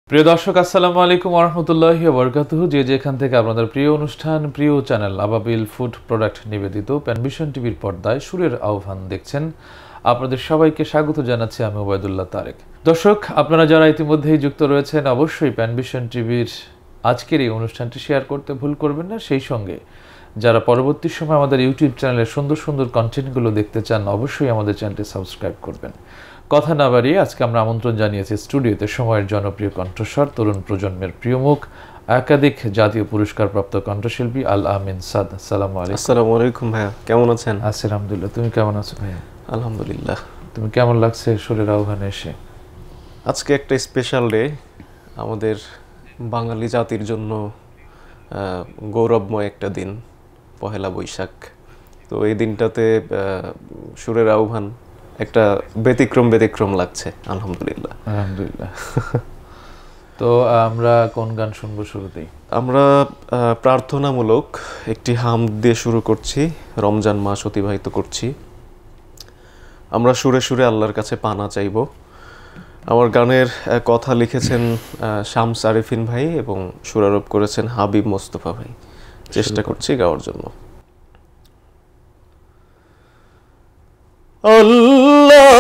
প্রিয় দর্শক আসসালামু আলাইকুম ওয়া রাহমাতুল্লাহি ওয়া বারাকাতুহু। যে যেখান থেকে আপনাদের প্রিয় অনুষ্ঠান প্রিয় চ্যানেল আবাবিল ফুড প্রোডাক্ট নিবেদিত প্যানভিশন টিভির পর্দায় সুরের আহ্বান দেখছেন, আপনাদের সবাইকে স্বাগত জানাচ্ছি আমি ওবায়দুল্লাহ তারেক। দর্শক, আপনারা যারা ইতিমধ্যেই যুক্ত রয়েছেন অবশ্যই প্যানভিশন টিভির আজকের এই অনুষ্ঠানটি শেয়ার করতে ভুল করবেন না। সেই সঙ্গে যারা পরবর্তী সময় আমাদের ইউটিউব চ্যানেলের সুন্দর সুন্দর কন্টেন্টগুলো দেখতে চান অবশ্যই আমাদের চ্যানেলটি সাবস্ক্রাইব করবেন। কথা না বাড়িয়ে আজকে আমরা আমন্ত্রণ জানিয়েছি স্টুডিওতে সময়ের জনপ্রিয় কণ্ঠস্বর, তরুণ প্রজন্মের প্রিয় মুখ, একাধিক জাতীয় পুরস্কারপ্রাপ্ত কণ্ঠশিল্পী আল আমিন সাদ। আসসালামু আলাইকুম। আসসালামু আলাইকুম ভাইয়া, কেমন আছেন? আছি আলহামদুলিল্লাহ, তুমি কেমন আছো ভাইয়া? আলহামদুলিল্লাহ। তুমি কেমন লাগছে সুরের আহ্বানে এসে? আজকে একটা স্পেশাল ডে, আমাদের বাঙালি জাতির জন্য গৌরবময় একটা দিন, পহেলা বৈশাখ। তো এই দিনটাতে সুরের আহ্বান একটা ব্যতিক্রম লাগছে। আলহামদুলিল্লাহ আলহামদুলিল্লাহ। তো আমরা কোন গান শুনবো শুরুতেই? আমরা প্রার্থনামূলক একটি হামদ দিয়ে শুরু করছি। রমজান মাস অতিবাহিত করছি, আমরা সুরে সুরে আল্লাহর কাছে পানা চাইব। আমার গানের কথা লিখেছেন শামস আরিফিন ভাই এবং সুরারোপ করেছেন হাবিব মোস্তফা ভাই। চেষ্টা করছি গাওয়ার জন্য। আল্লাহ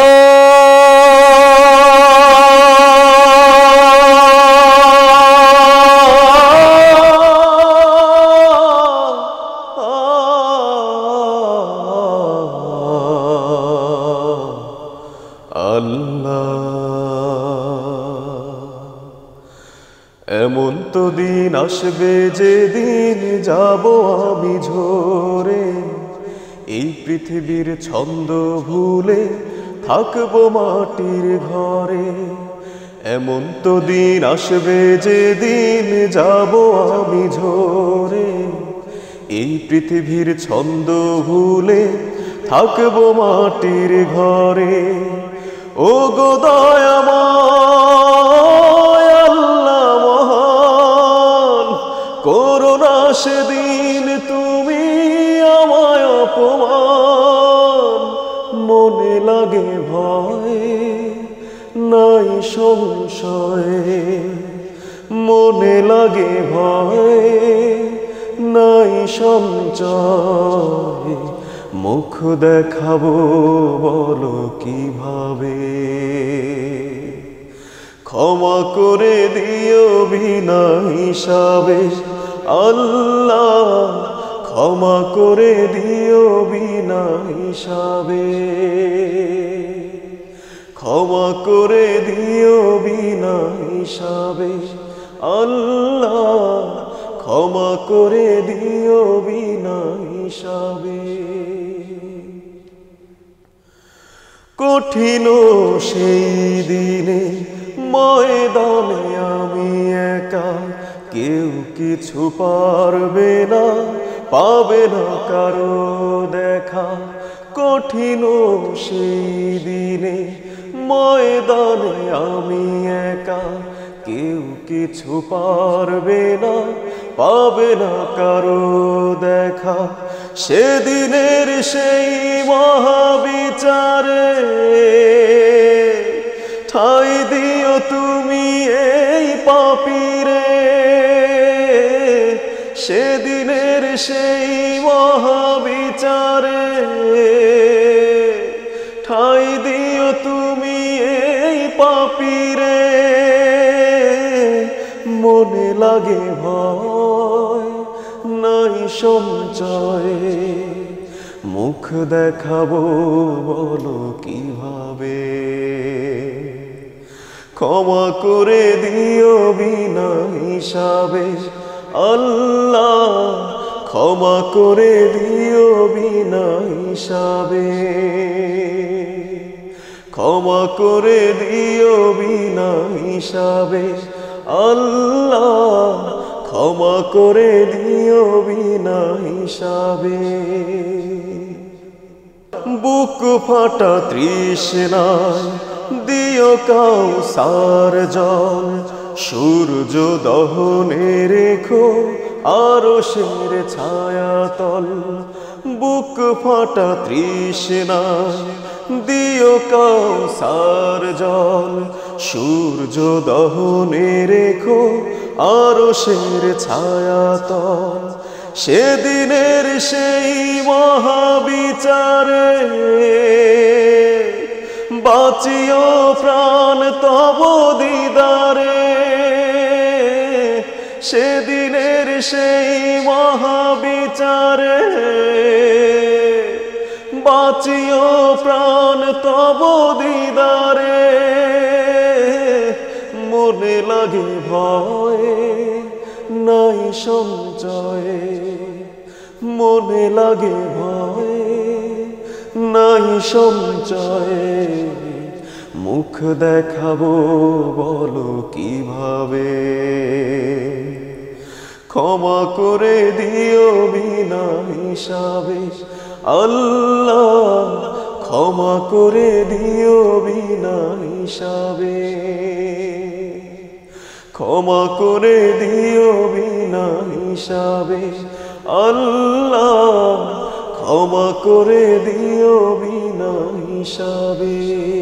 এমন তো দিন আসবে যেদিন যাব আমি ঝরে, এই পৃথিবীর ছন্দ ভুলে থাকবো মাটির ঘরে। এমন তো দিন আসবে যেদিন যাব আমি ঝরে, এই পৃথিবীর ছন্দ ভুলে থাকবো মাটির ঘরে। ও গো দয়াময় আল্লাহ মহান, করুণা সেদিন তুমি আমায় অপমান। মনে লাগে ভয় নাই সংশয়, মনে লাগে ভয় নাই সঞ্চয়। মুখ দেখাবো বলো কিভাবে, ক্ষমা করে দিও বিনা হিসাবে। আল্লাহ ক্ষমা করে দিও বিনা হিসাবে, ক্ষমা করে দিও বিনা হিসাবে। আল্লাহ ক্ষমা করে দিও বিনা হিসাবে। কঠিন সেই দিনে ময়দানে আমি একা, কেউ কিছু পারবে না, পাবে না কারো দেখা। কঠিন সেই দিনে ময়দানে আমি একা, কেউ কিছু পারবে না, পাবে না কারো দেখা। সেদিনের সেই মহাবিচারে ঠাই দিও তুমি এই পাপীরে। সেদিনের সেই মহাবিচারে ঠাই দিও তুমি এই পাপীরে। মনে লাগে ভয় নাই সঞ্চয়, মুখ দেখাবো বলো কিভাবে। ক্ষমা করে দিও বিনা হিসাবে। আল্লাহ ক্ষমা করে দিও বিনা হিসাবে, ক্ষমা করে দিও বিনা হিসাবে। আল্লাহ ক্ষমা করে দিও বিনা হিসাবে। বুক ফাটা তৃষ্ণায় দিও কাউসার জল, সূর্য দহনে রেখো আরশের ছায়াতল। বুক ফাটা তৃষ্ণায় দিও কাউসার জল, সূর্য দহনে রেখো আরশের ছায়াতল, সেদিনের সেই মহাবিচারে বাঁচিও প্রাণ তব দিদারে। সেদিনের সেই মহাবিচারে বাঁচিও প্রাণ তব দিদারে। মনে লাগে ভয়ে নাই সঞ্চয়ে, মনে লাগে ভয়ে নাই সঞ্চয়ে। মুখ দেখাবো বলো কিভাবে, ক্ষমা করে দিও বিনা হিসাবে আল্লাহ, ক্ষমা করে দিও বিনা হিসাবে, ক্ষমা করে দিও বিনা হিসাবে আল্লাহ, ক্ষমা করে দিও বিনা হিসাবে।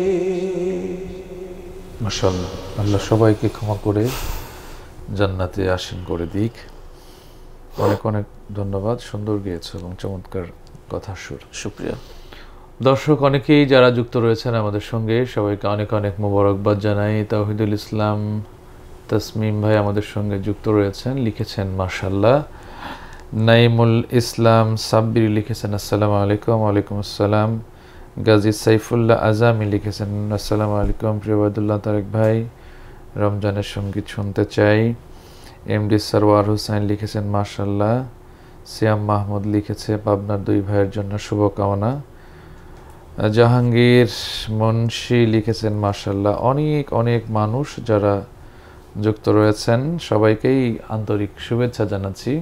মাশাআল্লাহ, আল্লাহ সবাইকে ক্ষমা করে জান্নাতে আসীন করে দিক। অনেক অনেক ধন্যবাদ, সুন্দর গেয়েছো এবং চমৎকার কথার সুর। শুকরিয়া। দর্শক অনেকেই যারা যুক্ত রয়েছেন আমাদের সঙ্গে সবাইকে অনেক অনেক মোবারকবাদ জানাই। তাওহিদুল ইসলাম তাসমিম ভাই আমাদের সঙ্গে যুক্ত রয়েছেন, লিখেছেন মাশাআল্লাহ। নাইমুল ইসলাম সাব্বির লিখেছেন আসসালামু আলাইকুম। ওয়ালাইকুম আসসালাম। গাজী সাইফুল্লাহ আজামি লিখেছেন আসসালামু আলাইকুম। প্রিয় আব্দুল্লাহ তারেক ভাই, রমজানের সঙ্গীত শুনতে চাই। এমডি সরওয়ার হোসেন লিখেছেন মাশাআল্লাহ। সিয়াম মাহমুদ লিখেছে পাবনার দুই ভাইয়ের জন্য শুভকামনা। জাহাঙ্গীর মুন্সি লিখেছেন মাশাআল্লাহ। অনেক অনেক মানুষ যারা যুক্ত রয়েছেন সবাইকেই আন্তরিক শুভেচ্ছা জানাচ্ছি।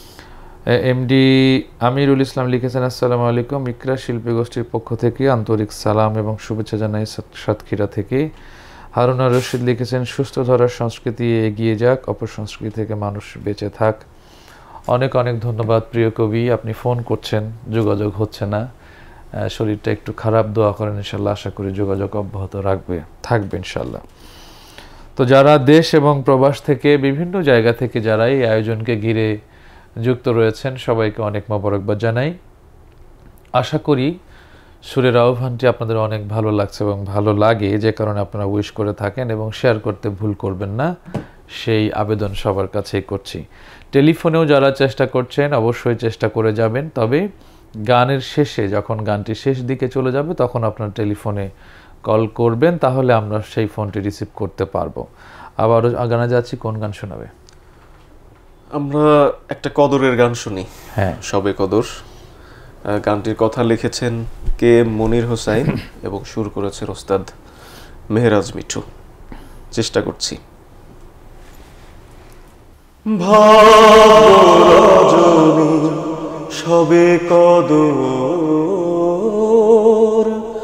এমডি আমিরুল ইসলাম লিখেছেন আসসালামু আলাইকুম। ইকরা শিল্পী গোষ্ঠীর পক্ষ থেকে আন্তরিক সালাম এবং শুভেচ্ছা জানাই সাতক্ষীরা থেকে। হারুনা রশিদ লিখেছেন সুস্থ ধরার সংস্কৃতি এগিয়ে যাক, অপসংস্কৃতি থেকে মানুষ বেঁচে থাক। অনেক অনেক ধন্যবাদ প্রিয় কবি, আপনি ফোন করছেন, যোগাযোগ হচ্ছে না, শরীরটা একটু খারাপ, দোয়া করেন ইনশাল্লাহ, আশা করি যোগাযোগ অব্যাহত থাকবে ইনশাল্লাহ। তো যারা দেশ এবং প্রবাস থেকে বিভিন্ন জায়গা থেকে যারা এই আয়োজনকে ঘিরে যুক্ত রয়েছেন সবাইকে অনেক মোবারকবাদ জানাই। আশা করি সুরের আহ্বানটি আপনাদের অনেক ভালো লাগছে এবং ভালো লাগে, যে কারণে আপনারা উইশ করে থাকেন এবং শেয়ার করতে ভুল করবেন না, সেই আবেদন সবার কাছেই করছি। টেলিফোনেও যারা চেষ্টা করছেন অবশ্যই চেষ্টা করে যাবেন, তবে গানের শেষে যখন গানটি শেষ দিকে চলে যাবে তখন আপনার টেলিফোনে কল করবেন, তাহলে আমরা সেই ফোনটি রিসিভ করতে পারবো। আবারও গানে যাচ্ছি, কোন গান শোনাবে? আমরা একটা কদরের গান শুনি। হ্যাঁ, সবে কদর। গানটির কথা লিখেছেন কে এম মনির হোসাইন এবং সুর করেছেন ওস্তাদ মেহরাজ মিঠু। চেষ্টা করছি। ভাগ্যরজনী সবে কদর,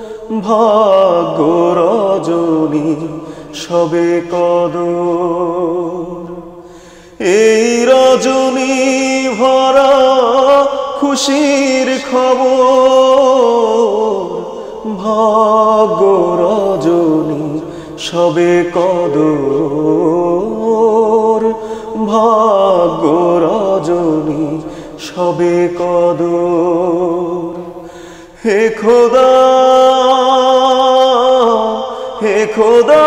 ভাগ্যরজনী সবে কদর, এই রজনী ভরা খুশির খবর, ভাগ্য রজনী সবে কদর, ভাগ্য রজনী সবে কদর। হে খোদা, হে খোদা,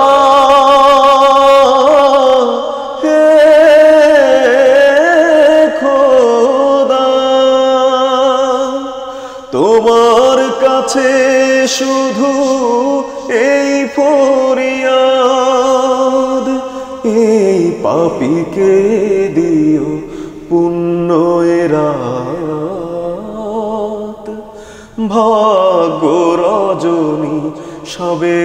তোমার কাছে শুধু এই ফরিয়াদ, এই পাপীকে দিও পুণ্য রাত, ভাগ্য রজনী সবে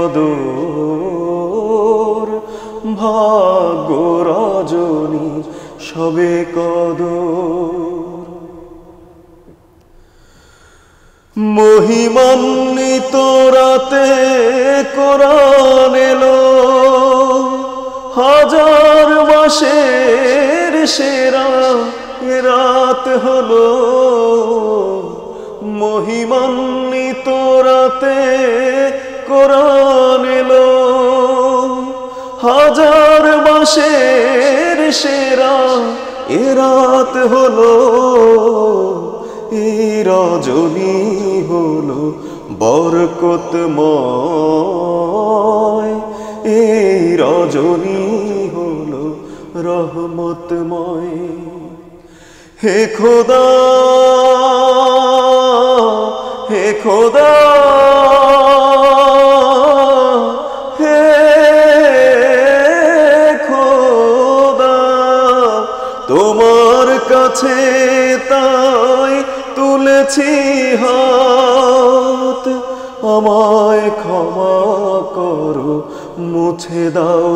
কদর, ভাগ্য রজনী সবে কদর। মহিমান্বিত রাতে কোরআন এলো, হাজার মাসের সেরা রাত হলো, মহিমান্বিত রাতে কোরআন এলো, হাজার মাসের সেরা এ রাত হলো, এই রজনী হলো বরকতময়, এই রজনী হলো রহমতময়। হে খোদা, হে খোদা, হে খোদা, তোমার কাছে তাই তুলেছি হাত, আমায় ক্ষমা করো, মুছে দাও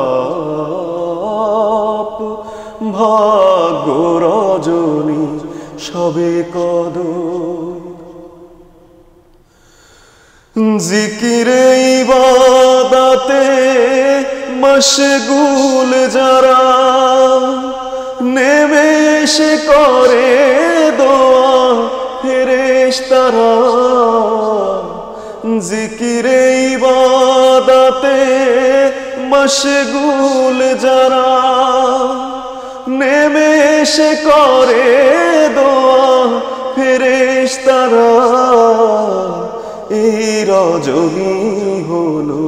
পাপ। ভাগ্য রজনী সবে কদর, জিকিরে ইবাদতে মশগুল যারা, নেমে এসে করে দোয়া ফেরেশতারা। জিকিরে ইবাদতে মশগুল যারা, নেমে এসে করে দোয়া ফেরেশতারা। এই রজনী হলো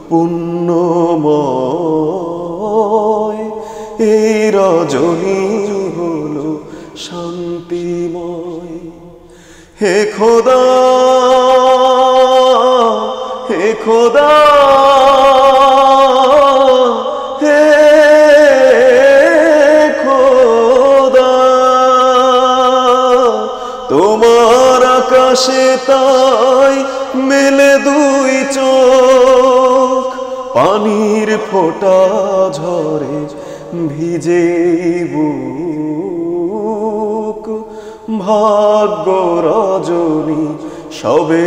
পুণ্যময়, এই রজনী হলো শান্তিময়। হে খোদা, হে খোদা, হে খোদা, তোমার আকাশে তাই মেলে দুই চোখ, পানির ফোঁটা ঝরে ভিজে বুক। ভাগ্য রজনী সবে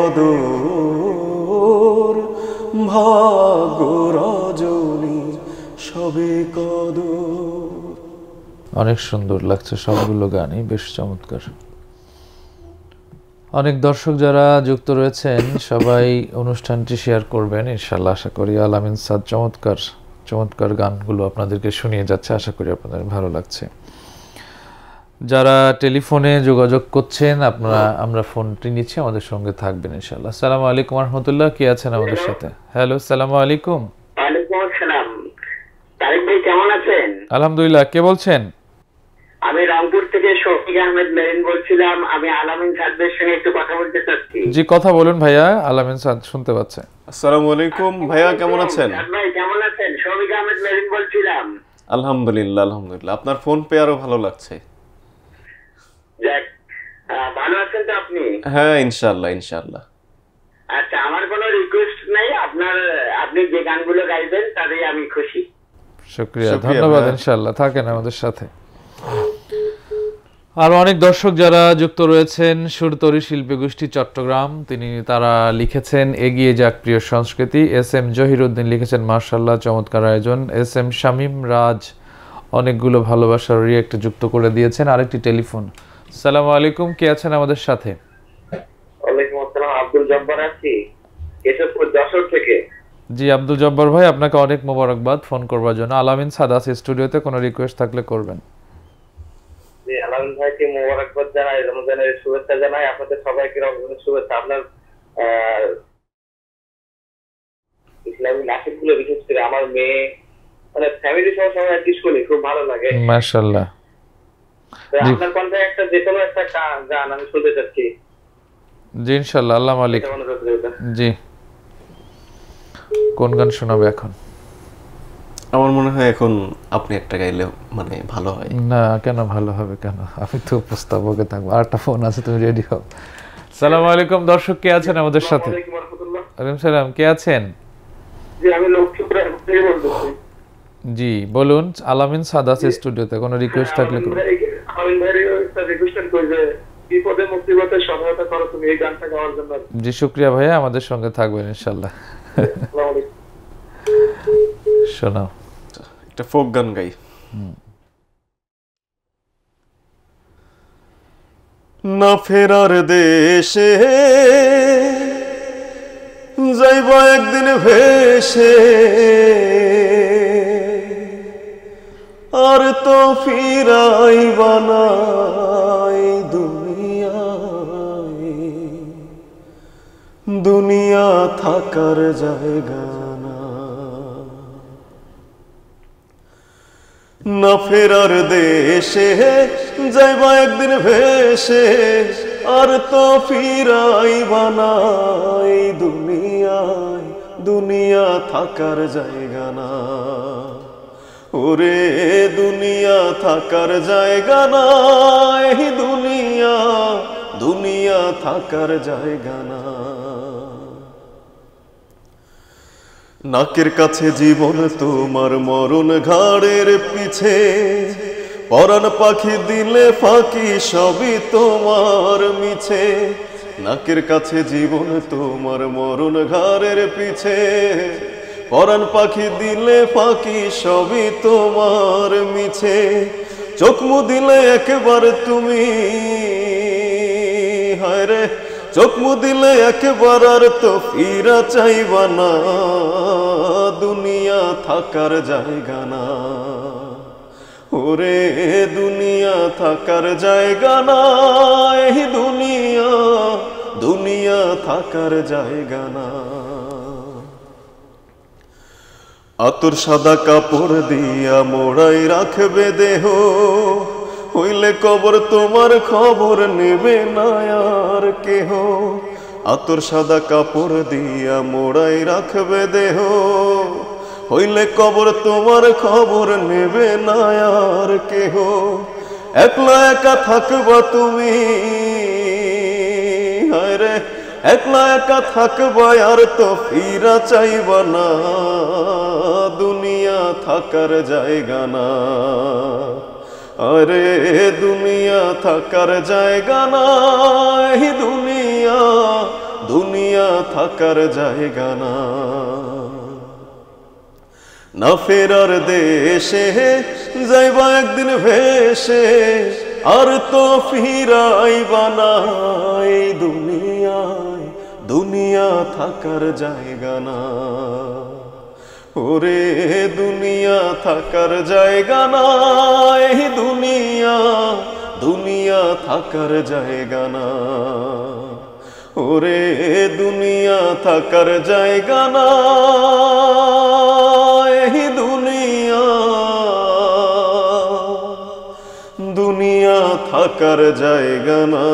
কদর, ভাগ্য রজনী সবে কদর। অনেক সুন্দর লাগছে সবগুলো গানই, বেশ চমৎকার। অনেক দর্শক যারা যুক্ত রয়েছেন সবাই অনুষ্ঠানটি শেয়ার করবেন ইনশাআল্লাহ। আশা করি আলামিন সাদ চমৎকার চমৎকার গানগুলো আপনাদেরকে শুনিয়ে যাচ্ছে, আশা করি আপনাদের ভালো লাগছে। যারা টেলিফোনে যোগাযোগ করছেন আমরা ফোনটি নিচ্ছি, আমাদের সঙ্গে থাকবেন ইনশাআল্লাহ। আসসালামু আলাইকুম ওয়া রাহমাতুল্লাহ, কে আছেন আমাদের সাথে? হ্যালো, আসসালামু আলাইকুম। ওয়ালাইকুম আসসালাম। তারিক ভাই কেমন আছেন? আলহামদুলিল্লাহ, কে বলছেন? আমি রংপুর থেকে শফিক আহমেদ মেরিন বলছিলাম। আমি আলামিন সাদের সঙ্গে একটু কথা বলতে চাচ্ছি। জি, কথা বলুন ভাইয়া, আলামিন সাদ শুনতে পাচ্ছে। আসসালামু আলাইকুম ভাইয়া, কেমন আছেন? ভাই কেমন আছেন? শফিক আহমেদ মেরিন বলছিলাম। আলহামদুলিল্লাহ, আলহামদুলিল্লাহ। আপনার ফোন পেয়ে আরো ভালো লাগছে। যাক, ভালো আছেন তো আপনি? হ্যাঁ, ইনশাআল্লাহ ইনশাআল্লাহ। আচ্ছা, আমার কোনো রিকোয়েস্ট নাই, আপনি যে গানগুলো গাইবেন তাতেই আমি খুশি। শুকরিয়া, ধন্যবাদ। ইনশাআল্লাহ থাকেন আমাদের সাথে। আর অনেক দর্শক যারা যুক্ত রয়েছেন, সুরতরী শিল্পী গোষ্ঠী চট্টগ্রাম, তারা লিখেছেন এগিয়ে যাক প্রিয় সংস্কৃতি। এস এম জহিরুদ্দিন লিখেছেন মাশাআল্লাহ চমৎকার আয়োজন। এস এম শামীম রাজ অনেকগুলো ভালোবাসার রিয়েক্ট যুক্ত করে দিয়েছেন। আরেকটি টেলিফোন। আসসালামু আলাইকুম, কে আছেন আমাদের সাথে? ওয়ালাইকুম আসসালাম, আব্দুল জব্বার আছি কেশবপুর যশোর থেকে। জি আব্দুল জব্বার ভাই, আপনাকে অনেক মোবারকবাদ ফোন করবার জন্য। আলামিন সাদ আছে স্টুডিওতে, কোনো রিকোয়েস্ট থাকলে করবেন। জি, আলামিন ভাইকে মোবারকবাদ জানাই, রমজানের শুভেচ্ছা জানাই। আপনাদের সবাইকে রমজানের শুভেচ্ছা। আপনার ইসলামী নাটকগুলো বিশেষ করে আমার মেয়ে মানে ফ্যামিলি সহ সবাই আর কি শুনি, খুব ভালো লাগে। মাশাআল্লাহ। আপনার কণ্ঠে একটা যে কোনো একটা গান আমি শুনতে চাচ্ছি। জি ইনশাআল্লাহ, আল্লাহ মালিক। জি, কোন গান শোনাবে এখন? আমার মনে হয় এখন আপনি একটা গাইলে মানে ভালো হয়। না, কেন ভালো হবে কেন? আমি তো উপস্থাপকে থাকবো। আরেকটা ফোন আছে, তুমি রেডি হও। আসসালামু আলাইকুম দর্শক, কে আছেন আমাদের সাথে? ওয়ালাইকুম সালাম, কে আছেন? জি, আমি লক্ষ্মীপুর থেকে বলছি। জি বলুন, আলামিন সাদ আছে স্টুডিওতে, কোনো রিকোয়েস্ট থাকলে করুন। আলামিন ভাই একটা রিকোয়েস্ট করেছে, বিপদে মুসিবতে সহায়তা করো তুমি, এই গানটা গাওয়ার জন্য। জি শুকরিয়া ভাইয়া, আমাদের সঙ্গে থাকবেন ইনশাআল্লাহ। আসসালামু আলাইকুম। শোনাও একটা ফোক গান গাই। না ফেরার দেশে যাইব একদিন ভেসে, আর তো ফিরাইবা না এই দুনিয়ায়, দুনিয়া থাকার জায়গা না, না ফেরার দেশে যাইবা একদিন ভেসে, আর তো ফিরাইবা না এই দুনিয়ায়, দুনিয়া থাকার জায়গা না। ওরে দুনিয়া থাকার জায়গা না, এই দুনিয়া, দুনিয়া থাকার জায়গা না। নাকের কাছে জীবন তোমার, মরণ ঘাড়ের পিছে, পরাণ পাখি দিলে ফাঁকি সবই তোমার মিছে। নাকের কাছে জীবন তোমার, মরণ ঘাড়ের পিছে, পরাণ পাখি দিলে ফাঁকি সবই তোমার মিছে। চোখ মুদিলে একবার তুমি, হায় রে চোখ মুদিলে একবার আর তো ফিরা চাইবা না, দুনিয়া থাকার জায়গা না। ওরে দুনিয়া থাকার জায়গা না, এই দুনিয়া, দুনিয়া থাকার জায়গা না। আতর সাদা কাপড় দিয়া মোড়াই রাখবে দেহ, হইলে কবর তোমার খবর নেবে না আর কেহ। আতর সাদা কাপড় দিয়া মোড়াই রাখবে দেহ, হইলে কবর তোমার খবর নেবে না আর কেহ। একলা একা থাকবা তুমি, হায় রে একলা একা থাকবা আর তো ফিরা চাইবা না, দুনিয়া থাকার জায়গা না। আরে দুনিয়া থাকার জায়গা না, এই দুনিয়া, দুনিয়া থাকার জায়গা না। না ফেরার দেশে যাইবা একদিন ভেসে, আর তো ফিরাইবা না এই দুনিয়ায়, দুনিয়া থাকার জায়গা না। ওরে দুনিয়া থাকার জায়গা না, এই দুনিয়া, দুনিয়া থাকার জায়গা না। ওরে দুনিয়া থাকার জায়গা না, এই দুনিয়া, দুনিয়া থাকার জায়গা না।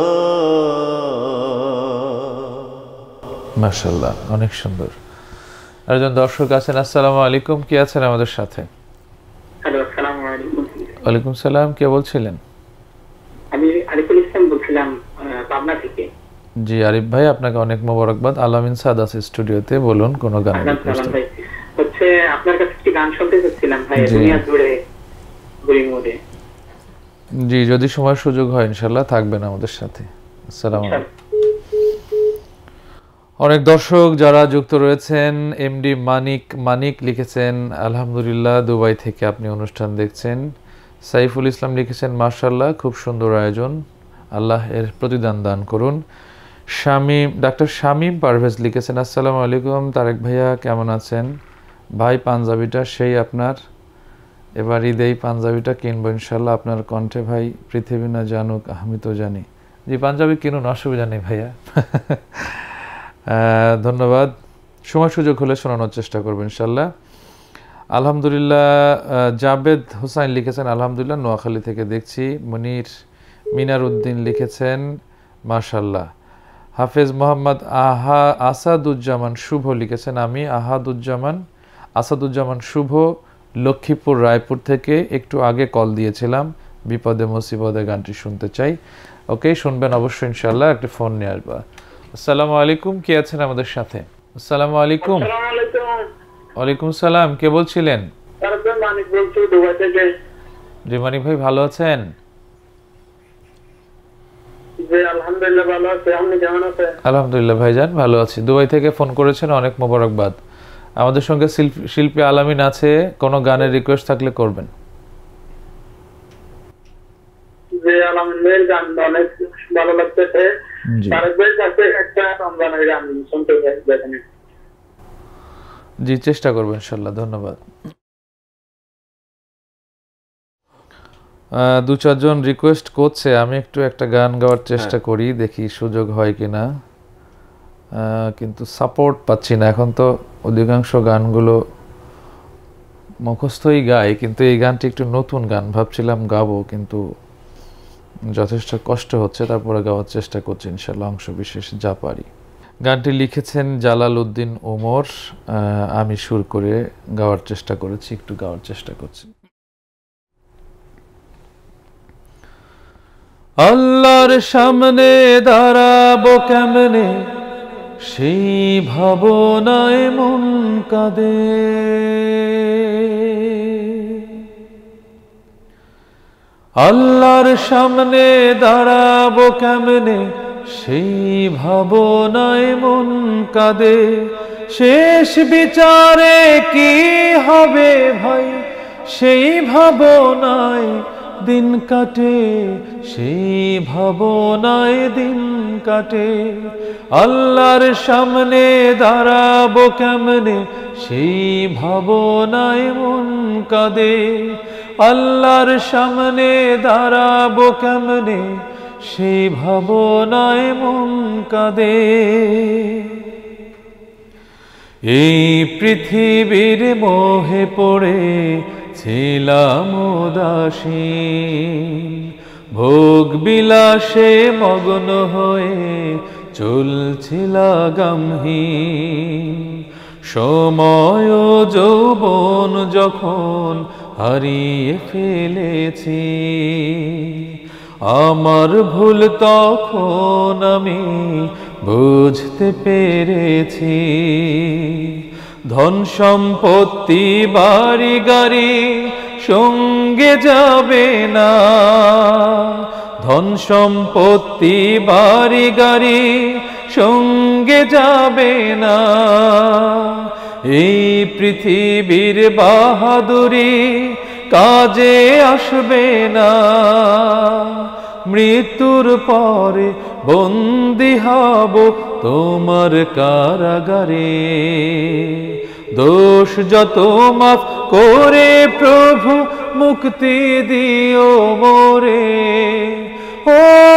মাশাআল্লাহ, অনেক সুন্দর। একজন দর্শক আছেন, আসসালামু আলাইকুম, কে আছেন আমাদের সাথে? হ্যালো, আসসালামু আলাইকুম। ওয়ালাইকুম সালাম, কে বলছিলেন? আমি আরিফুল ইসলাম বলছিলাম, পাবনা থেকে। জি আরিফ ভাই, আপনাকে অনেক মোবারকবাদ। আলামিন সাদাস স্টুডিওতে, বলুন কোন গান রিকোয়েস্ট? ভাই হচ্ছে আপনার কাছে একটি গান শুনতে চাচ্ছিলাম ভাই, দুনিয়া জুড়ে বুড়ি মোড়ে। জি, যদি সময় সুযোগ হয় ইনশাআল্লাহ থাকবেন আমাদের সাথে। আসসালামু আলাইকুম। অনেক দর্শক যারা যুক্ত রয়েছেন, এমডি মানিক লিখেছেন আলহামদুলিল্লাহ দুবাই থেকে আপনি অনুষ্ঠান দেখছেন। সাইফুল ইসলাম লিখেছেন মাশাআল্লাহ খুব সুন্দর আয়োজন, আল্লাহ এর প্রতিদান দান করুন। ডাক্তার শামীম পারভেজ লিখেছেন আসসালামু আলাইকুম তারেক ভাইয়া, কেমন আছেন ভাই? পাঞ্জাবিটা সেই আপনার, এবার ঈদেই পাঞ্জাবিটা কিনবো ইনশাল্লাহ আপনার কণ্ঠে ভাই, পৃথিবী না জানুক আমি তো জানি। জি, পাঞ্জাবি কিনুন, অসুবিধা নেই ভাইয়া। ধন্যবাদ, সময় সুযোগ হলে শোনানোর চেষ্টা করবো ইনশাল্লাহ। আলহামদুলিল্লাহ জাবেদ হোসাইন লিখেছেন আলহামদুলিল্লাহ নোয়াখালী থেকে দেখছি। মিনার উদ্দিন লিখেছেন মাশাল্লাহ। হাফেজ মোহাম্মদ আসাদুজ্জামান শুভ লিখেছেন আমি আসাদুজ্জামান শুভ লক্ষ্মীপুর রায়পুর থেকে একটু আগে কল দিয়েছিলাম, বিপদে মুসিবতে গানটি শুনতে চাই। ওকে, শুনবেন অবশ্যই ইনশাল্লাহ, একটা ফোন নিয়ে আসবা। আসসালামু আলাইকুম, কে আছেন আমাদের সাথে? আসসালামু আলাইকুম। ওয়ালাইকুম সালাম, কে বলছিলেন? মানিক বলছি দুবাই থেকে। জি মানিক ভাই, ভালো আছেন? জি আলহামদুলিল্লাহ ভালো আছি, আপনি কেমন আছেন? আলহামদুলিল্লাহ ভাইজান ভালো আছি। দুবাই থেকে ফোন করেছেন, অনেক মোবারকবাদ। আমাদের সঙ্গে শিল্পী আলামিন আছে, কোনো গানের রিকোয়েস্ট থাকলে করবেন। জি আলামিন ভাইয়ের গান অনেক ভালো লাগতেছে। তারেক ভাইয়ের কাছে একটা রমজানের গান শুনতে চাই। জি, চেষ্টা করবো ইনশাল্লাহ, ধন্যবাদ। দু চারজন রিকোয়েস্ট করছে, আমি একটু একটা গান গাওয়ার চেষ্টা করি, দেখি সুযোগ হয় কিনা, কিন্তু সাপোর্ট পাচ্ছি না। এখন তো অধিকাংশ গানগুলো মুখস্থই গাই, কিন্তু এই গানটি একটু নতুন গান, ভাবছিলাম গাবো, কিন্তু যথেষ্ট কষ্ট হচ্ছে, তারপরে গাওয়ার চেষ্টা করছি ইনশাল্লাহ অংশ বিশেষ যা পারি। গানটি লিখেছেন জালাল উদ্দিন ওমর, আমি সুর করে গাওয়ার চেষ্টা করেছি, একটু গাওয়ার চেষ্টা করছি। আল্লাহর সামনে দাঁড়াবো কেমনে, সেই ভাবনায় মন কাঁদে। আল্লাহর সামনে দাঁড়াবো কেমনে, সেই ভাবনায় মন কাঁদে। শেষ বিচারে কি হবে ভাই, সেই ভাবনায় দিন কাটে, সেই ভাবনায় দিন কাটে। আল্লাহর সামনে দাঁড়াবো কেমনে, সেই ভাবনায় মন কাঁদে। আল্লাহর সামনে দাঁড়াবো কেমনে, সেই ভাবনায় মন কাঁদে। এই পৃথিবীর মোহে পড়ে ছিলাম উদাসীন, ভোগ বিলাসে মগ্ন হয়ে চলছিলাম গামহীন। সময় যৌবন যখন হারিয়ে ফেলেছি, আমার ভুল তখন আমি বুঝতে পেরেছি। ধন সম্পত্তি বাড়ি গাড়ি সঙ্গে যাবে না, ধন সম্পত্তি বাড়ি গাড়ি সঙ্গে যাবে না। এই পৃথিবীর বাহাদুরি কাজে আসবে না, মৃত্যুর পরে বন্দী হব তোমার কারাগারে। দোষ যত মাফ করে প্রভু মুক্তি দিও মোরে। ও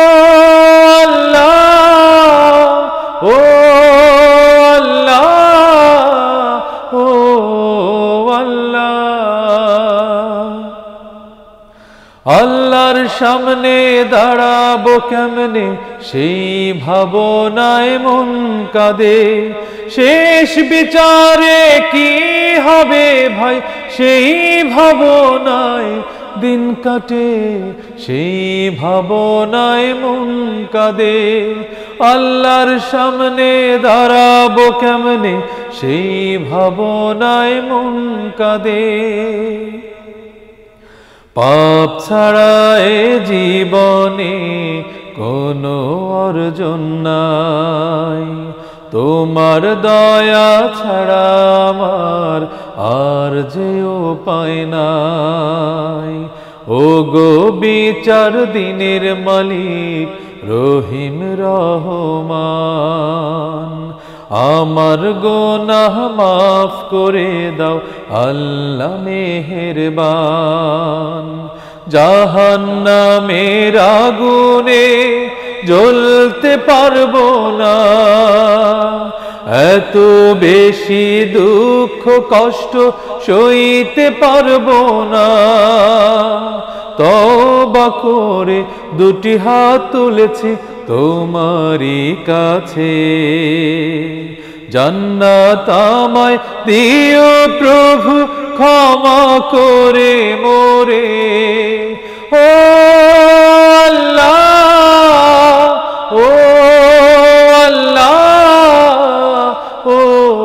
আল্লাহ, ও আল্লাহ, ও আল্লাহ। আল্লাহর সামনে দাঁড়াবো কেমনে, সেই ভাবনায় মন কাঁদে। শেষ বিচারে কি হবে ভাই, সেই ভাবনায় দিন কাটে, সেই ভাবনায় মন কাঁদে। আল্লাহর সামনে দাঁড়াবো কেমনে, সেই ভাবনায় মন কাঁদে। পাপ ছাড়া এ জীবনে কোনো অর্জন নাই, তোমার দয়া ছাড়া আমার আর যে উপায় নাই। ও গো বিচার দিনের মালিক রহিম রহমান, আমার গুনাহ মাফ করে দাও আল্লাহ মেহেরবান। জাহান্নামের আগুনে জ্বলতে পারবো না, এত বেশি দুঃখ কষ্ট সইতে পারবো না। তওবা করে দুটি হাত তুলেছি তোমারই কাছে, জান্নাত আমায় দিও প্রভু ক্ষমা করে মোরে। ও আল্লাহ, ও আল্লাহ, ও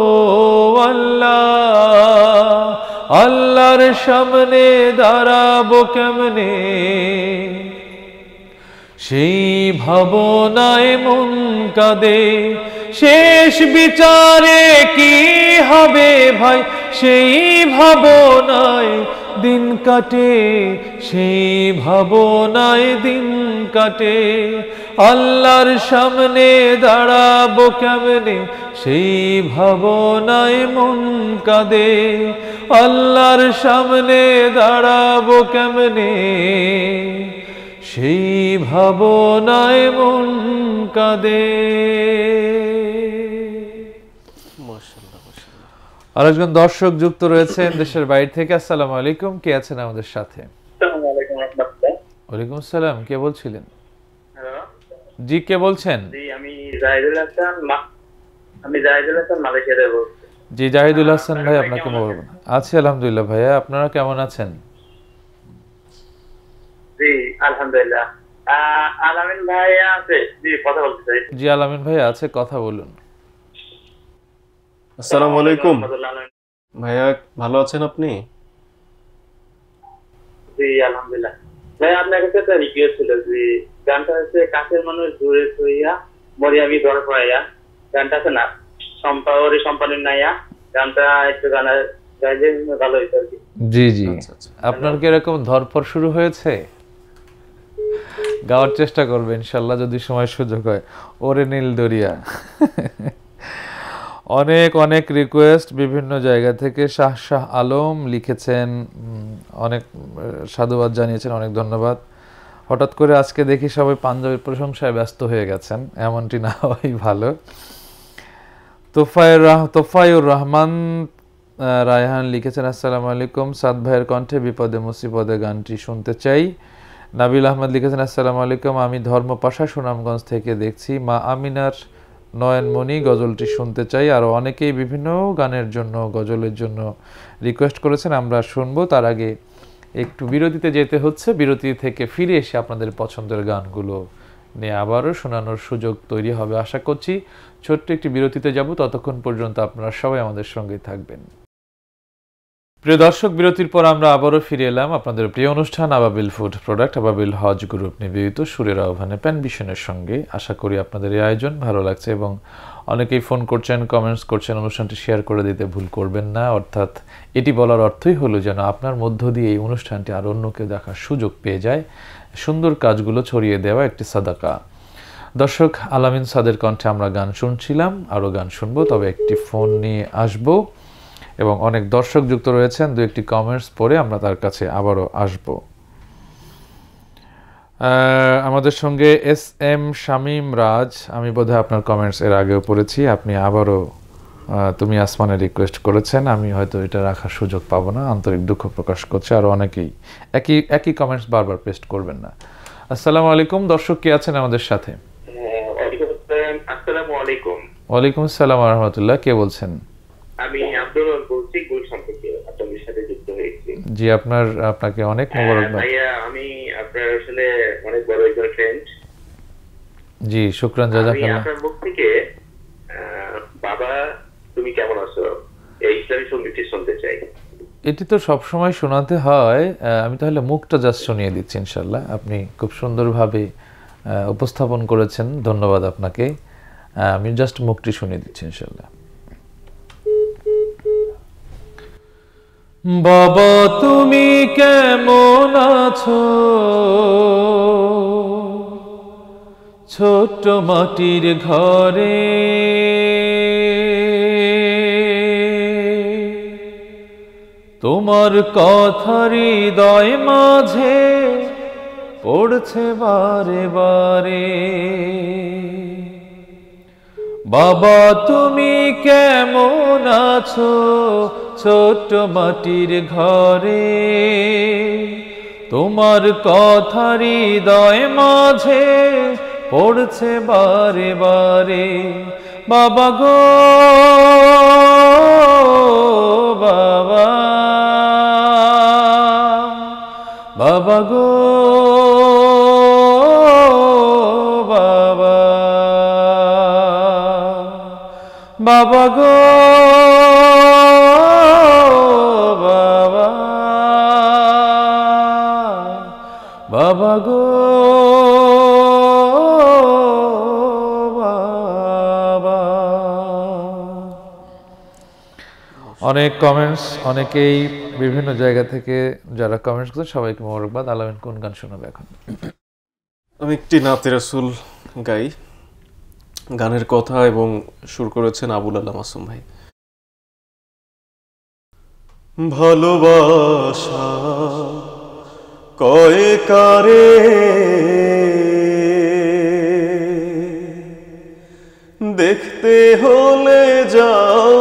আল্লাহ। আল্লাহর সামনে দাঁড়াবো কেমনে, সেই ভাবনায় মন কাঁদে। শেষ বিচারে কি হবে ভাই, সেই ভাবনায় দিন কাটে, সেই ভাবনায় দিন কাটে। আল্লাহর সামনে দাঁড়াবো কেমনে, সেই ভাবনায় মন কাঁদে। আল্লাহর সামনে দাঁড়াবো কেমনে, সেই ভাবনায় মন কাঁদে। আরেকজন দর্শক যুক্ত রয়েছেন দেশের বাইরে থেকে। আসসালামু আলাইকুম, কে আছেন আমাদের সাথে? ওয়ালাইকুম আসসালাম, কে বলছিলেন? জি, কে বলছেন? জি, আমি জাহিদুল হাসান, মালয়েশিয়া থেকে বলছি। জি জাহিদুল হাসান ভাই, আপনাকে বলবেন। আছি আলহামদুলিল্লাহ ভাইয়া, আপনারা কেমন আছেন? জি আলহামদুলিল্লাহ। আলামিন ভাই আছে? জি, কথা বলতে চাই। জি আলামিন ভাই আছে, কথা বলুন। আসসালামু আলাইকুম ভাইয়া, ভালো আছেন আপনি? জি আলহামদুলিল্লাহ। ভাই আপনার কাছে একটা রিকোয়েস্ট ছিল, যে গানটা হচ্ছে কাছের মানুষ দূরে থইয়া মরিয়ামি দর পাইয়া, গানটা আছে না, সম্পাওরি সম্পানের নাইয়া, গানটা একটু গানা গাইলে ভালো হইতো আর কি। জি জি, আপনার কি এরকম ধরপড় শুরু হয়েছে? গাওয়ার চেষ্টা করবে ইনশাল্লাহ যদি সময় সুযোগ হয়। ওরে নীল দরিয়া। অনেক অনেক রিকোয়েস্ট বিভিন্ন জায়গা থেকে। শাহ শাহ আলম লিখেছেন, অনেক সাধুবাদ জানিয়েছেন, অনেক ধন্যবাদ। হঠাৎ করে আজকে দেখি সবাই পাঞ্জাবের প্রশংসায় ব্যস্ত হয়ে গেছেন, এমনটি না হওয়াই ভালো। তোফায়ুর রহমান রায়হান লিখেছেন, আসসালামু আলাইকুম, সাদ ভাইয়ের কণ্ঠে বিপদে মুসিবদে গানটি শুনতে চাই। নাবিল আহমদ লিখেছেন, আসসালামু আলাইকুম, আমি ধর্মপাশা সুনামগঞ্জ থেকে দেখছি, মা আমিনার নয়নমণি গজলটি শুনতে চাই। আরও অনেকেই বিভিন্ন গানের জন্য, গজলের জন্য রিকোয়েস্ট করেছেন, আমরা শুনবো। তার আগে একটু বিরতিতে যেতে হচ্ছে। বিরতি থেকে ফিরে এসে আপনাদের পছন্দের গানগুলো নিয়ে আবারও শোনানোর সুযোগ তৈরি হবে আশা করছি। ছোট্ট একটি বিরতিতে যাব, ততক্ষণ পর্যন্ত আপনারা সবাই আমাদের সঙ্গে থাকবেন। প্রিয় দর্শক, বিরতির পর আমরা আবারও ফিরে এলাম আপনাদের প্রিয় অনুষ্ঠান আবাবিল ফুড প্রোডাক্ট, আবাবিল হজ গ্রুপ নিবেদিত সুরের আহ্বানে প্যানভিশনের সঙ্গে। আশা করি আপনাদের এই আয়োজন ভালো লাগছে এবং অনেকেই ফোন করছেন, কমেন্টস করছেন, অনুষ্ঠানটি শেয়ার করে দিতে ভুল করবেন না। অর্থাৎ এটি বলার অর্থই হলো যেন আপনার মধ্য দিয়ে এই অনুষ্ঠানটি আর অন্য কেউ দেখার সুযোগ পেয়ে যায়। সুন্দর কাজগুলো ছড়িয়ে দেওয়া একটি সাদাকা। দর্শক, আলামিন সাদের কণ্ঠে আমরা গান শুনছিলাম, আরও গান শুনবো, তবে একটি ফোন নিয়ে আসবো এবং অনেক দর্শক যুক্ত রয়েছেন। দু একটি কমেন্টস পড়ে আমরা তার কাছে আবারও আসব। আমাদের সঙ্গে এস এম শামীম রাজ, আমি বোধহয় আপনার কমেন্টস এর আগেও পড়েছি, আপনি আবারও তুমি আসমানে রিকোয়েস্ট করেছেন, আমি হয়তো এটা রাখার সুযোগ পাবো না, আন্তরিক দুঃখ প্রকাশ করছে। আরও অনেকেই একই কমেন্টস বারবার পেস্ট করবেন না। আসসালামু আলাইকুম, দর্শক কে আছেন আমাদের সাথে? আসসালামু আলাইকুম। ওয়ালাইকুম আসসালাম ওয়া রাহমাতুল্লাহ, কে বলছেন? আমি আব্দুল বলছি, গুলশান থেকে আপনাদের সাথে যুক্ত হয়েছি। জি, আপনাকে অনেক মোবারকবাদ। ভাইয়া, আমি আপনার আসলে অনেক বড় একজন ফ্রেন্ড। জি, শুকরান, জাযাকাল্লাহ। আমি আপনার মুখ থেকে বাবা তুমি কেমন আছো এই ইসলামী সঙ্গীতটি শুনতে চাই। এটি তো সব সময় শোনাতে হয়, আমি তাহলে মুখটা জাস্ট শুনিয়ে দিচ্ছি ইনশাআল্লাহ। আপনি খুব সুন্দরভাবে উপস্থাপন করেছেন, ধন্যবাদ আপনাকে। আমি জাস্ট মুখটি শুনিয়ে দিচ্ছি ইনশাআল্লাহ। বাবা তুমি কেমন আছো, ছোট্ট মাটির ঘরে তোমার কথা হৃদয় মাঝে পড়ছে বারে বারে। বাবা তুমি কেমন আছো, ছোট্ট মাটির ঘরে তোমার কথা হৃদয় মাঝে পড়ছে বারে বারে। বাবা গো বাবা, বাবা গো বাবা, বাবা গো বাবা, বাবা গো বাবা। অনেক কমেন্টস, অনেকেই বিভিন্ন জায়গা থেকে যারা কমেন্টস করছে সবাইকে মোবারকবাদ। আলামিন কোন গান শোনাবে এখন? আমি একটি নাতে রাসূল গাই। গানের কথা এবং সুর করেছেন আবুল আলা মাসুম ভাই। ভালোবাসা কয় কারে দেখতে হলে যাও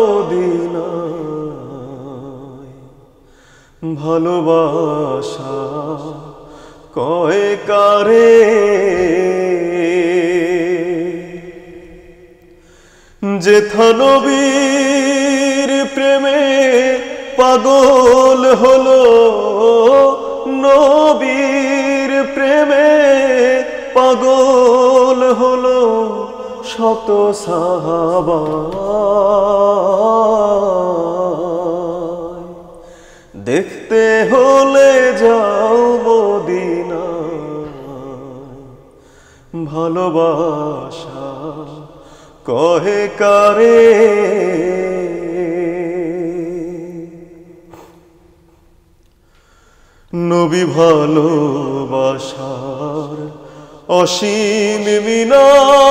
মদিনায়। ভালোবাসা কয় কারে যেথা নবীর প্রেমে পাগল হলো, নবীর প্রেমে পাগল হলো শত সাহাবা। দেখতে হলে যাও মদিনা। ভালোবাসা কহে কারে নবী ভালোবাসার অসীম মিনা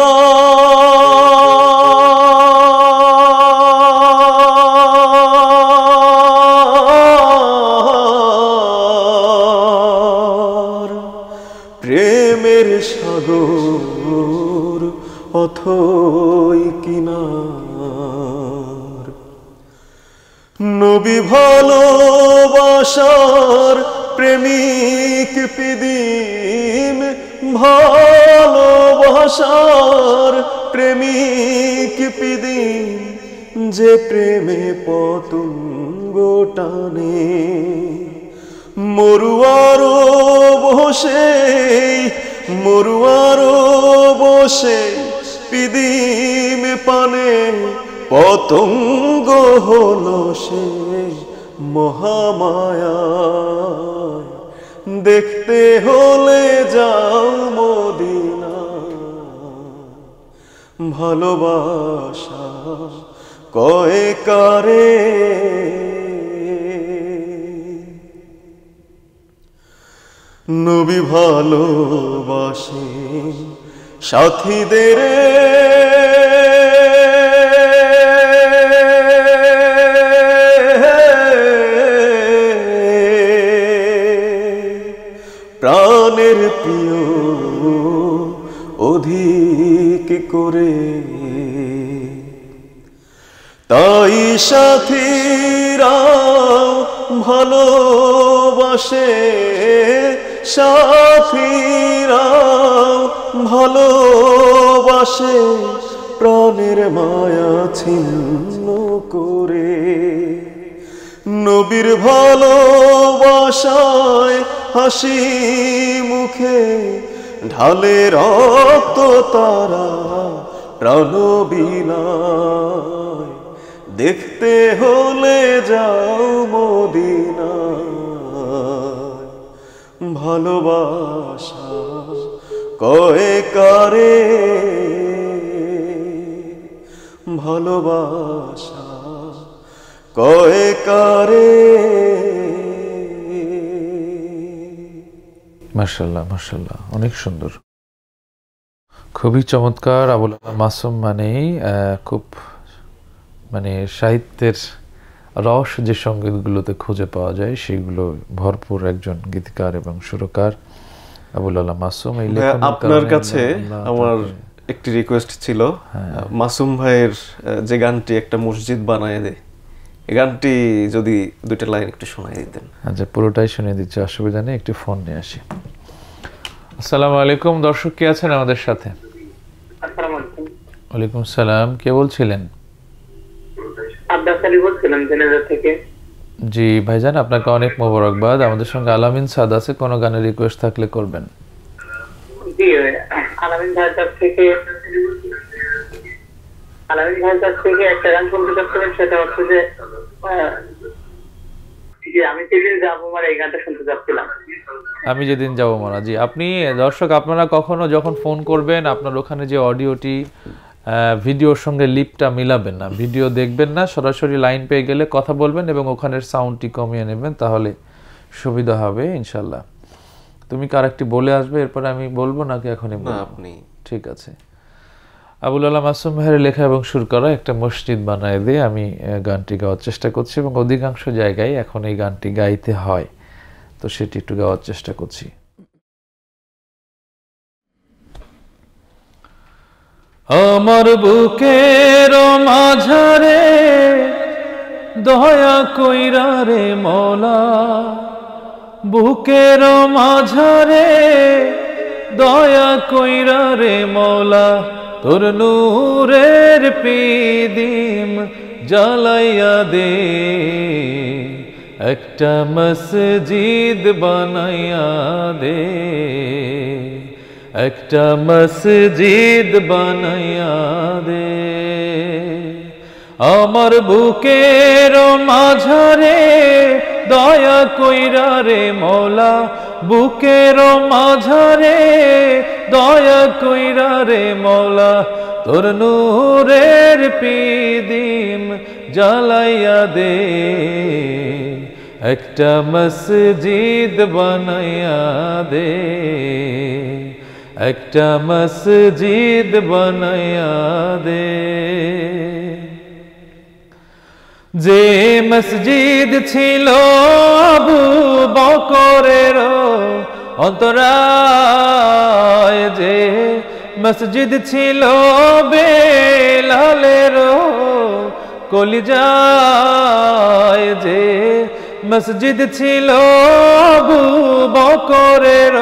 প্রেমের সাগর অথই কিনার। নবী ভালোবাসার প্রেমিক পিদিম, ভালোবাসার প্রেমিক পিদিম, যে প্রেমে পতঙ্গ টানে মরুয়ারো বসে, মরুয়ারো বসে পিদিম পানে পতঙ্গ হলো সে মহামায়া। দেখতে হলে যাও মদিনা। ভালোবাসা কয় কারে নবী ভালোবাসে সাথীদের প্রাণের প্রিয় অধিক করে, তাই সাথীরা ভালোবাসে, সাথীরা ভালোবাসে প্রাণের মায়া ছিন্ন করে। নবীর ভালোবাসায় হাসি মুখে ঢালে রক্ত তারা প্রাণ বিলায়। দেখতে হলে যাও মদিনা। ভালোবাসা কয় কারে ভালোবাসা কয় কারে। মাশাআল্লাহ মাশাআল্লাহ, অনেক সুন্দর, খুবই চমৎকার। আবুল আলা মাসুম মানেই খুব মানে সাহিত্যের রস যে সঙ্গীতগুলোতে খুঁজে পাওয়া যায় সেগুলো ভরপুর একজন গীতিকার এবং সুরকার আবুল আলা মাসুম। এই আপনার কাছে আমার একটি রিকোয়েস্ট ছিল, মাসুম ভাইয়ের যে গানটি একটা মসজিদ বানায় দেয়, এই গানটি যদি দুইটা লাইন একটু শোনায় দিতেন। আচ্ছা, পুরোটাই শুনিয়ে দিচ্ছি, অসুবিধা নেই। একটু ফোন নিয়ে আসি। আসসালামু আলাইকুম, দর্শক কে আছেন আমাদের সাথে? আসসালামু আলাইকুম। ওয়ালাইকুম সালাম, কে বলছিলেন? আব্বাস আলী বলছিলাম জেনেভা থেকে। জি ভাইজান, আপনাকে অনেক মোবারকবাদ। আমাদের সঙ্গে আলামিন সাদ আছে, কোনো গানের রিকোয়েস্ট থাকলে করবেন। জি, আলামিন ভাইয়ের কাছ থেকে একটা গান শুনতে চাচ্ছিলেন, সেটা হচ্ছে যে আমি যেদিন যাবো মারা, এই গানটা শুনতে চাচ্ছিলাম। আমি যেদিন যাবো মারা। জি, আপনি দর্শক আপনারা কখনো যখন ফোন করবেন আপনার ওখানে যে অডিওটি ভিডিওর সঙ্গে লিপটা মিলাবেন না, ভিডিও দেখবেন না, সরাসরি লাইন পেয়ে গেলে কথা বলবেন এবং ওখানের সাউন্ডটি কমিয়ে নেবেন, তাহলে সুবিধা হবে ইনশাল্লাহ। তুমি কার একটি বলে আসবে, এরপরে আমি বলবো নাকি এখনই বলবো? আপনি। ঠিক আছে। আবুল আলা মাসুম ভাইয়ের লেখা এবং সুর করা একটা মসজিদ বানায় দিয়ে আমি গানটি গাওয়ার চেষ্টা করছি এবং অধিকাংশ জায়গায় এখন এই গানটি গাইতে হয়, তো সেটি একটু গাওয়ার চেষ্টা করছি। আমার বুকের মাঝারে দয়া কইরা রে মওলা, বুকের মাঝারে দয়া কইরা রে মওলা, তোর নূরের পিদিম জ্বালাইয়া দে, একটা মসজিদ বানাইয়া দে, একটা মসজিদ বানাইয়া দে। আমার বুকের মাঝারে দয়া কইরা রে মওলা, বুকের মাঝারে দয়া কইরা রে মওলা, তোর নূরের পিদিম জ্বালাইয়া দে, একটা মসজিদ বানাইয়া দে, একটা মসজিদ বানাইয়া দে। যে মসজিদ ছিল আবু বকরের অন্তরায়, যে মসজিদ ছিল বেলালের কলিজায়, যে মসজিদ ছিল আবু বকরের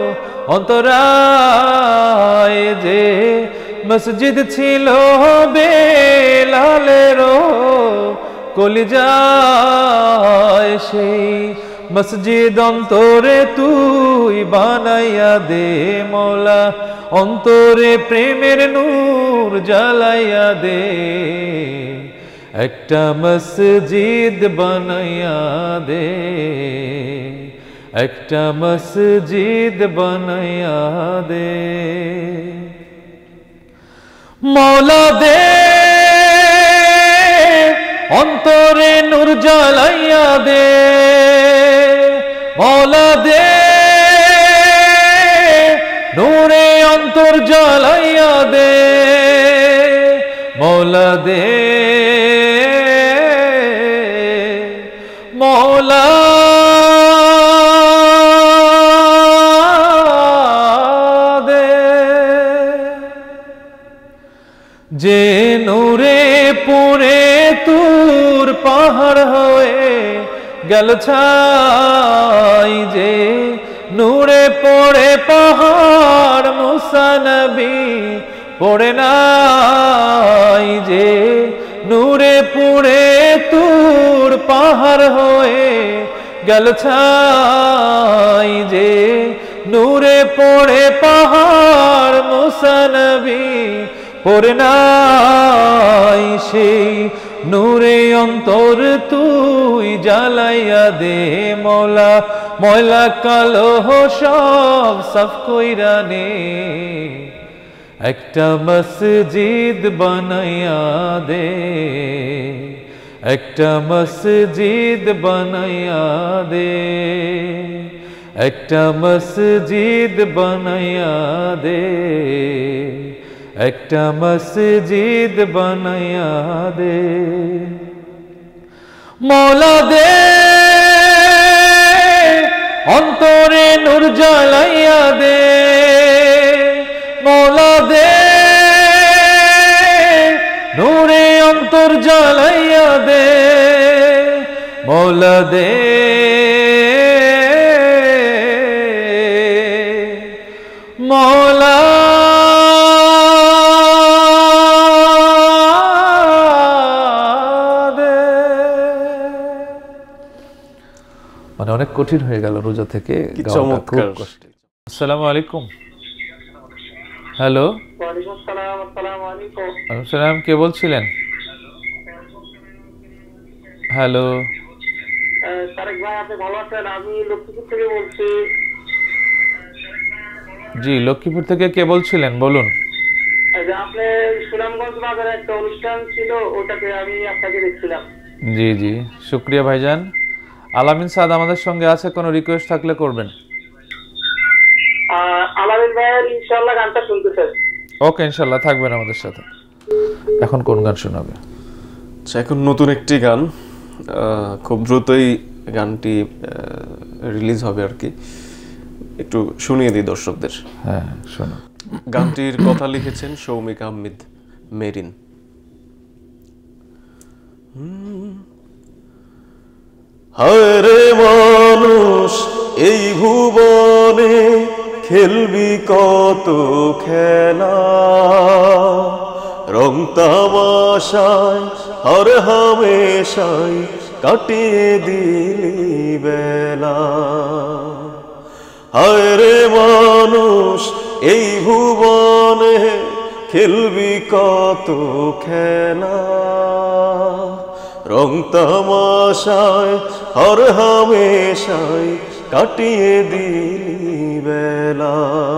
অন্তরায়, যে মসজিদ ছিল বেলালের কলিজায়, সেই মসজিদ অন্তরে তুই বানাইয়া দে মওলা, অন্তরে প্রেমের নূর জ্বালাইয়া দে, একটা মসজিদ বানাইয়া দে, একটা মসজিদ বানাইয়া দে মওলা দে, অন্তরে নূর জ্বালাইয়া দে মওলা দে, নূরে অন্তর জ্বালাইয়া দে মওলা দে, মওলা দে। যে নূরে পুরে তোর পাহাড় হয়ে গেল ছাই, যে নূরে পড়ে পাহাড় মুসা নবী পড়ে নাই, যে নূরে পুরে তোর পাহাড় হয়ে গেল ছাই, যে নূরে পড়ে পাহাড় মুসা নবী পড়ে নাই, সেই নূরে অন্তর তুই জ্বালাইয়া দে মওলা, ময়লা কালো সব সাফ কইরা নে, একটা মসজিদ বানাইয়া দে, একটা মসজিদ বানাইয়া দে, একটা মসজিদ বানাইয়া দে, একটা মসজিদ বানাইয়া দে মওলা দে, অন্তরে নূর জ্বালাইয়া দে মওলা দে, নূরে অন্তর জ্বালাইয়া দে মওলা দে, মওলা মানে অনেক কঠিন হয়ে গেল রোজা থেকে গাওয়াটা, খুব কষ্ট। আসসালামু আলাইকুম। হ্যালো। ওয়ালাইকুম আসসালাম। আসসালামু আলাইকুম। আসসালাম, কে বলছিলেন? হ্যালো। তারেক ভাই, আপনি ভালো আছেন? আমি লক্ষ্মীপুর থেকে বলছি। জি, লক্ষ্মীপুর থেকে কে বলছিলেন বলুন। আপনি সুনামগঞ্জ বাজারে একটা অনুষ্ঠান ছিল, ওটাতে আমি আপনাকে দেখছিলাম। জি জি, শুক্রিয়া ভাইজান। আলামিন সাদ আমাদের সঙ্গে আছে, কোনো রিকোয়েস্ট থাকলে করবেন। আলামিন ভাইয়ের ইনশাআল্লাহ গানটা শুনতে চাই। ওকে, ইনশাল্লাহ থাকবেন আমাদের সাথে। এখন কোন গান শোনাবে? আচ্ছা, এখন নতুন একটি গান, খুব দ্রুতই গানটি রিলিজ হবে আর কি, একটু শুনিয়ে দিই দর্শকদের। হ্যাঁ, শোনো। গানটির কথা লিখেছেন সৌমিক আহমেদ মেরিন। হায় রে মানুষ এই ভুবনে খেলবি কত খেলা, রং তামাশায় হর হামেশাই কাটিয়ে দিলি বেলা। হায় রে মানুষ এই ভুবনে খেলবি কত খেলা, রং তামাশায় হর হামেশাই কাটিয়ে দিলি বেলা।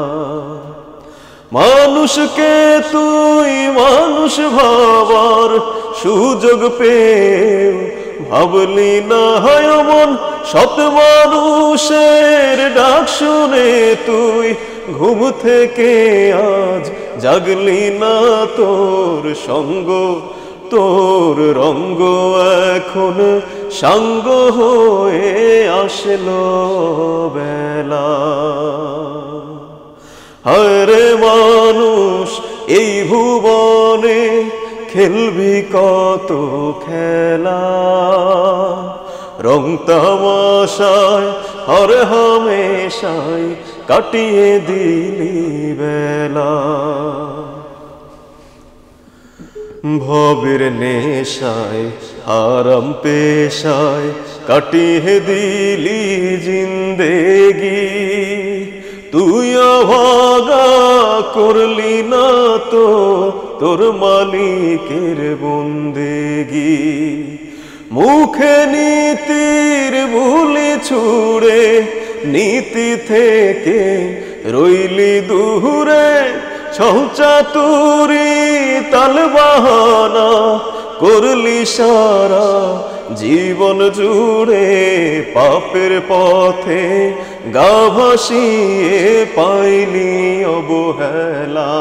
মানুষকে তুই মানুষ ভাবার সুযোগ পেয়ে ভাবলি না হয় মন, সৎ মানুষের ডাক শুনে তুই ঘুম থেকে আজ জাগলি না, তোর সঙ্গ তোর রঙ্গ এখন সাঙ্গ হয়ে আসলো বেলা। হায় রে মানুষ এই ভুবনে খেলবি কত খেলা, রং তামাশায় হর হামেশাই কাটিয়ে দিলি বেলা। ভবের নেশায় হারাম পেশায় কাটিয়ে দিলি জিন্দেগি, তুই ভাগা করলি না তো তোর মালিকের বন্দেগি। মুখে নীতির বুলি ছুড়ে নীতি থেকে রইলি দূরে, ছলচাতুরি তাল বাহানা করলি সারা জীবন জুড়ে, পাপের পথে গা ভাসিয়ে পাইলি অবহেলা।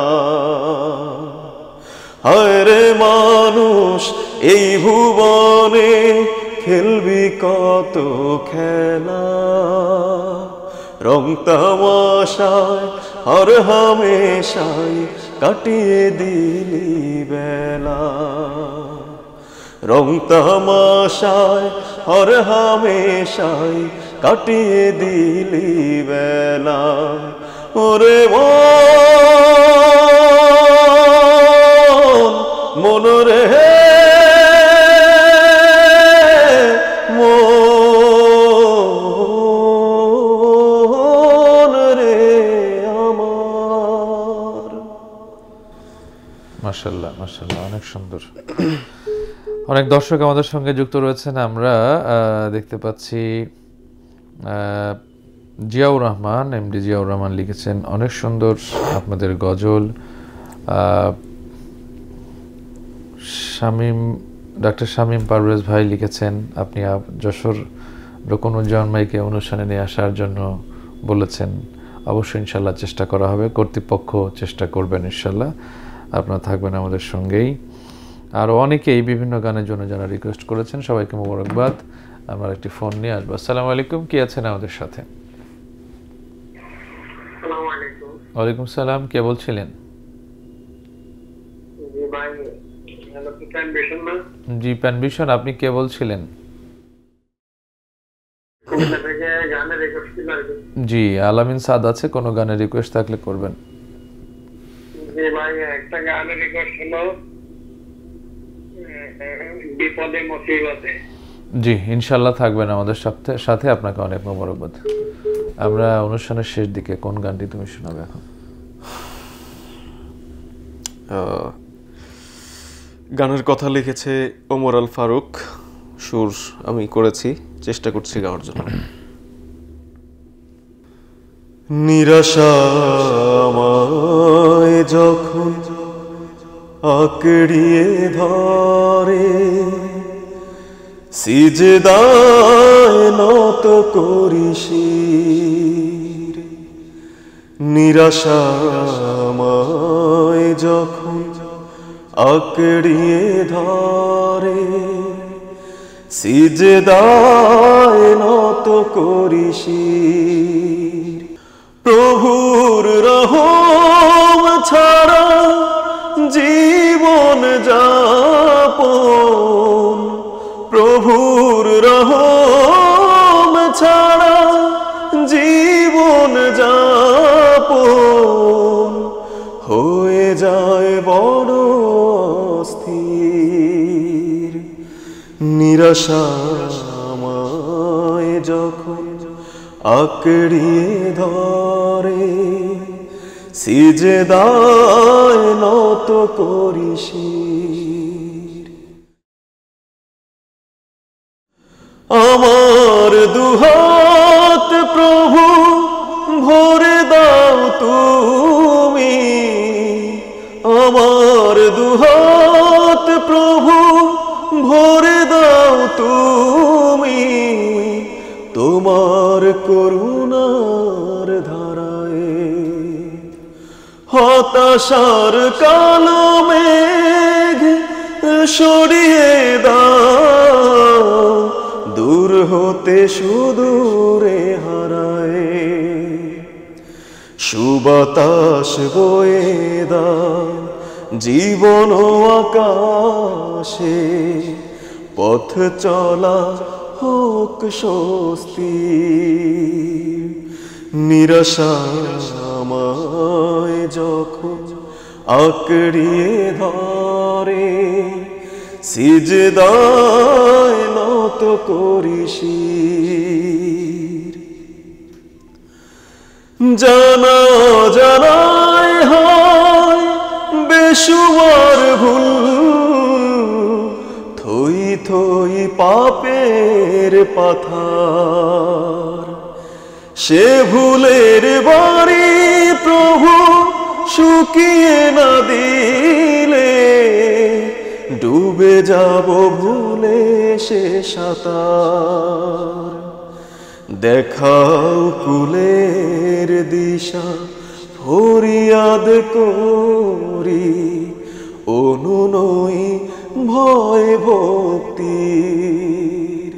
হায় রে মানুষ এই ভুবনে খেলবি কত খেলা, রং তামাশায় হর হামেশাই কাটিয়ে দিলি বেলা। রং তামাশায় হর হামেশাই কাটিয়ে দিলি বেলা। ওরে মন রে মন রে আমার। মাশাআল্লাহ মাশাআল্লাহ, অনেক সুন্দর। অনেক দর্শক আমাদের সঙ্গে যুক্ত রয়েছেন। আমরা দেখতে পাচ্ছি জিয়াউর রহমান, এমডি জিয়াউর রহমান লিখেছেন অনেক সুন্দর আপনাদের গজল। ডক্টর শামীম পারভেজ ভাই লিখেছেন আপনি যশোর রুকনুজ্জামান ভাইকে অনুষ্ঠানে নিয়ে আসার জন্য বলেছেন, অবশ্যই ইনশাল্লাহ চেষ্টা করা হবে, কর্তৃপক্ষ চেষ্টা করবেন ইনশাল্লাহ, আপনারা থাকবেন আমাদের সঙ্গেই। আরও অনেকেই বিভিন্ন গানের জন্য যারা রিকোয়েস্ট করেছেন সবাইকে মোবারকবাদ। আমরা একটি ফোন নিয়ে আসবো। আসসালামু আলাইকুম, কি আছেন আমাদের সাথে? ওয়ালাইকুম সালাম, কে বলছিলেন? জি প্যানভিশন, আপনি কে বলছিলেন? জি আলামিন সাদ আছে, কোনো গানের রিকোয়েস্ট থাকলে করবেন। জি ভাই, একটা গানের রিকোয়েস্ট হলো বিপদে মুসিবতে। জি ইনশাল্লাহ থাকবেন আমাদের সাথে, আপনাকে অনেক মোবারকবাদ। আমরা অনুষ্ঠানের শেষ দিকে কোন গানটি তুমি শোনাবে এখন? গানের কথা লিখেছে ওমর আল ফারুক, সুর আমি করেছি, চেষ্টা করছি গাওয়ার জন্য। নিরাশাময় যখন আঁকড়িয়ে ধরে, সিজদায় নত করি শির। নিরাশাময় যখন আঁকড়িয়ে ধরে, সিজদায় নত করি শির। প্রভুর রহম ছাড়া জীবন যাপন, প্রভুর রহম ছাড়া জীবন যাপন হয়ে যায় বড় অস্থির। নিরাশাময় যখন আঁকড়িয়ে ধরে, সিজদায় নত করি শির। আমার দুহাত প্রভু ভরে দাও তুমি, আমার দুহাত প্রভু ভরে দাও তুমি, তোমার করুণার ধারায়। হতাশার কালো মেঘ সরিয়ে দাও, দূর হতে সুদূরে হারায়। সুবাতাস বয়ে দাও জীবন আকাশে, পথ চলা হোক স্বস্তির। নিরাশাময় যখন আঁকড়িয়ে ধরে, সিজদায় নত করি শির। জানা জানায় হয় বেশুমার ভুল, থই থই পাপের পাথার। সে ভুলের বাড়ি প্রভু শুকিয়ে না দিলে, ডুবে যাব ভুলে সে সাঁতার। দেখাও কুলের দিশা ফরিয়াদ করি, অনুনয় ভয় ভক্তির।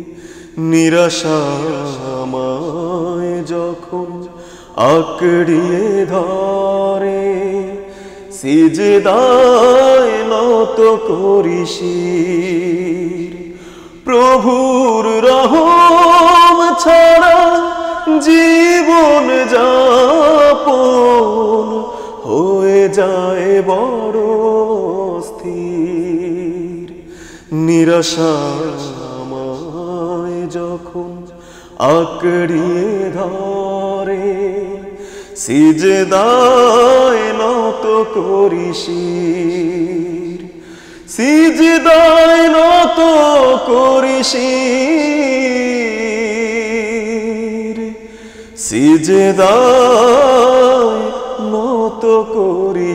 নিরাশাময় যখন আঁকড়িয়ে ধরে, সিজদায় নত করি শির। প্রভুর রহম ছাড়া জীবন যাপন হয়ে যায় বড় স্থির। নিরাশাময় যখন আঁকড়িয়ে ধরে, সিজদায় নত করি শির। সিজদায় নত করি শির। সিজদায় নত করি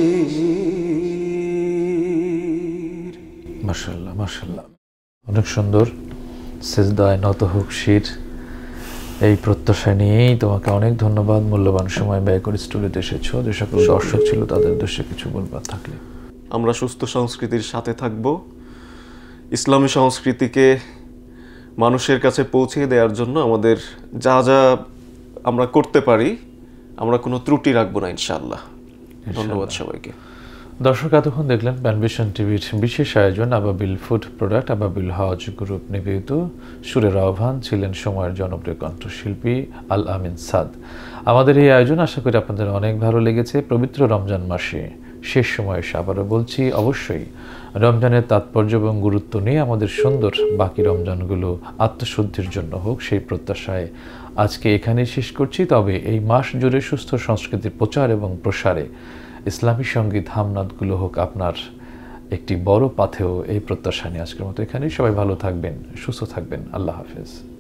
শির। মাশাআল্লাহ মাশাআল্লাহ, অনেক সুন্দর। সিজদায় নত হোক শির, এই প্রত্যাশা নিয়েই তোমাকে অনেক ধন্যবাদ। মূল্যবান সময় ব্যয় করে স্টুডিওতে এসেছো। যে সকল দর্শক ছিল তাদের উদ্দেশ্যে কিছু বলবার থাকলে। আমরা সুস্থ সংস্কৃতির সাথে থাকব। ইসলামী সংস্কৃতিকে মানুষের কাছে পৌঁছে দেওয়ার জন্য আমাদের যা যা আমরা করতে পারি, আমরা কোনো ত্রুটি রাখবো না ইনশাআল্লাহ। ধন্যবাদ সবাইকে। দর্শক, এতক্ষণ দেখলেন প্যানভিশন টিভির বিশেষ আয়োজন আবাবিল ফুড প্রোডাক্ট, আবাবিল হজ গ্রুপ নিবেদিত সুরের আহ্বান। ছিলেন সময়ের জনপ্রিয় কণ্ঠশিল্পী আল আমিন সাদ। আমাদের এই আয়োজন আশা করি আপনাদের অনেক ভালো লেগেছে। পবিত্র রমজান মাসে শেষ সময়ে এসে আবারও বলছি, অবশ্যই রমজানের তাৎপর্য এবং গুরুত্ব নিয়ে আমাদের সুন্দর বাকি রমজানগুলো আত্মশুদ্ধির জন্য হোক, সেই প্রত্যাশায় আজকে এখানেই শেষ করছি। তবে এই মাস জুড়ে সুস্থ সংস্কৃতির প্রচার এবং প্রসারে ইসলামী সঙ্গীত হামনাদগুলো হোক আপনার একটি বড় পাথেয়, এই প্রত্যাশা নিয়ে আজকের মতো এখানেই। সবাই ভালো থাকবেন, সুস্থ থাকবেন। আল্লাহ হাফেজ।